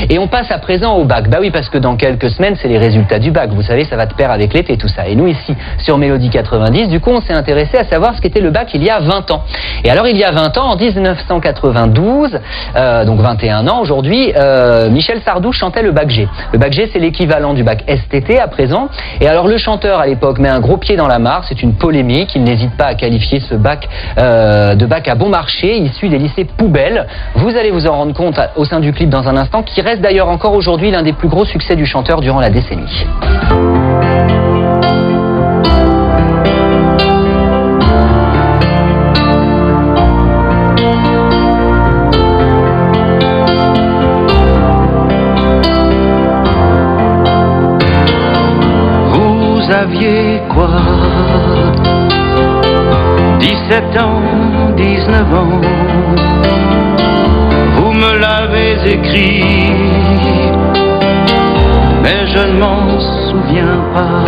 Et on passe à présent au bac. Bah oui, parce que dans quelques semaines, c'est les résultats du bac. Vous savez, ça va de pair avec l'été, tout ça. Et nous, ici, sur Mélodie 90, du coup, on s'est intéressé à savoir ce qu'était le bac il y a 20 ans. Et alors, il y a 20 ans, en 1992, donc 21 ans aujourd'hui, Michel Sardou chantait le bac G. Le bac G, c'est l'équivalent du bac STT à présent. Et alors, le chanteur, à l'époque, met un gros pied dans la mare. C'est une polémique. Il n'hésite pas à qualifier ce bac de bac à bon marché, issu des lycées poubelles. Vous allez vous en rendre compte au sein du clip dans un instant, qui reste d'ailleurs encore aujourd'hui l'un des plus gros succès du chanteur durant la décennie. Vous aviez quoi? 17 ans, 19 ans, vous me l'avez écrit, mais je ne m'en souviens pas.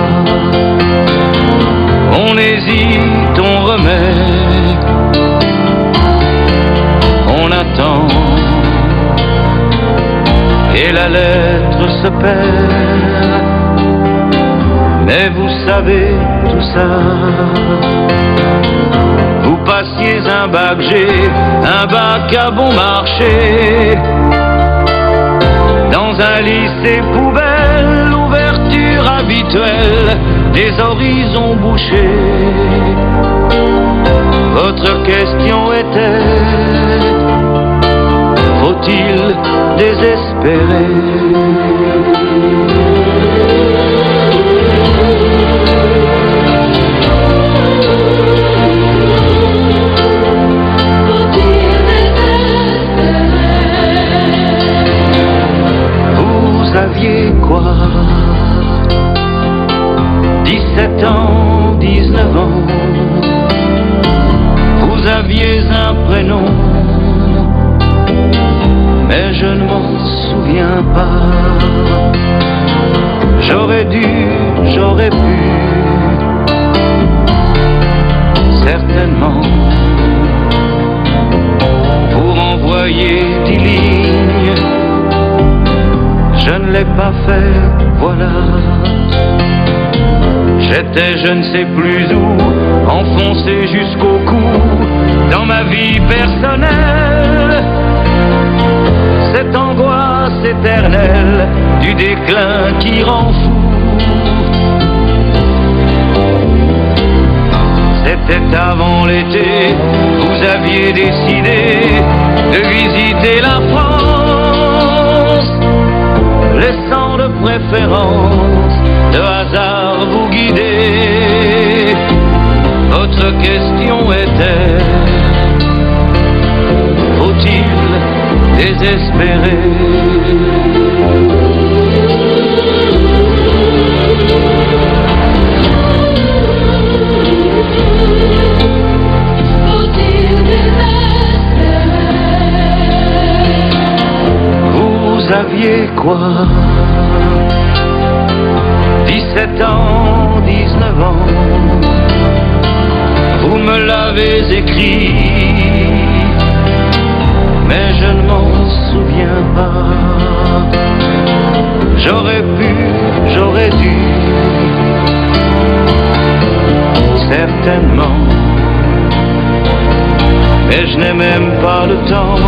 On hésite, on remet, on attend, et la lettre se perd. Mais vous savez tout ça. Vous passiez un bac G, un bac à bon marché. Dans un lycée poubelle, l'ouverture habituelle des horizons bouchés. Votre question était: faut-il désespérer? Vous aviez quoi? 17 ans, 19 ans, vous aviez un prénom, mais je ne m'en souviens pas. J'aurais dû, j'aurais pu, certainement, pour envoyer 10 lignes. Je ne l'ai pas fait, voilà. J'étais je ne sais plus où, enfoncé jusqu'au cou dans ma vie personnelle. Cette angoisse éternelle du déclin qui rend fou. C'était avant l'été, vous aviez décidé de visiter la France, laissant de préférence le hasard vous guider. Votre question était: faut-il désespérer? Vous aviez quoi? 17 ans, 19 ans, vous me l'avez écrit, mais je ne m'en souviens pas. J'aurais pu, j'aurais dû, certainement, mais je n'ai même pas le temps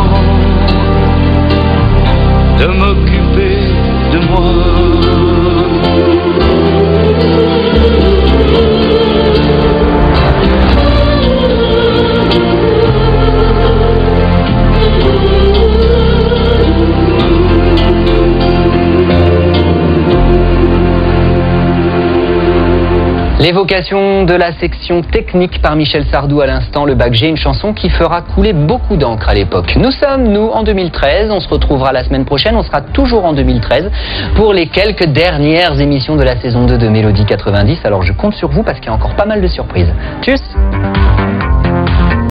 de m'occuper de moi. L'évocation de la section technique par Michel Sardou à l'instant, le bac G, une chanson qui fera couler beaucoup d'encre à l'époque. Nous sommes, nous, en 2013, on se retrouvera la semaine prochaine, on sera toujours en 2013 pour les quelques dernières émissions de la saison 2 de Mélodie 90. Alors je compte sur vous parce qu'il y a encore pas mal de surprises. Tchuss!